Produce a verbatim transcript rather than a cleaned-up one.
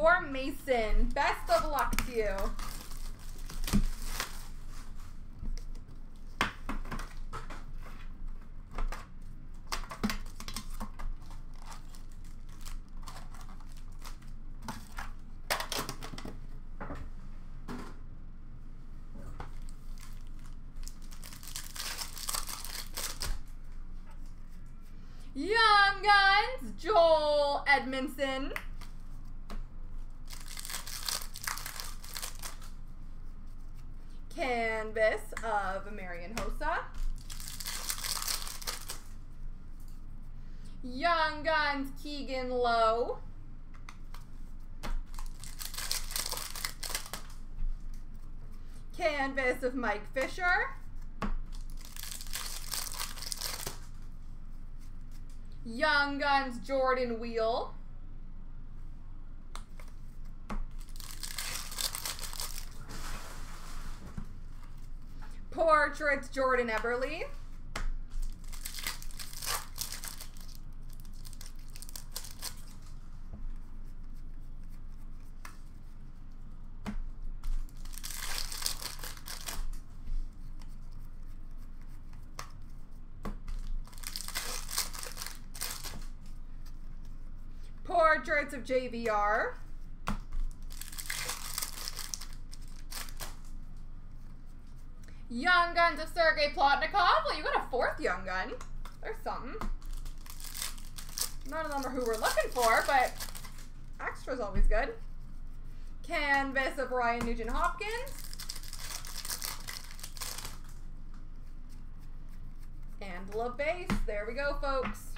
for Mason. Best of luck to you. Young Guns, Joel Edmondson. Canvas of Marian Hossa. Young Guns, Keegan Lowe. Canvas of Mike Fisher. Young Guns, Jordan Wheel. Portraits, Jordan Eberle. Portraits of J V R. Young Guns of Sergei Plotnikov. Well, you got a fourth Young Gun. There's something. None of them are who we're looking for, but extra's always good. Canvas of Ryan Nugent-Hopkins. And LaBase. There we go, folks.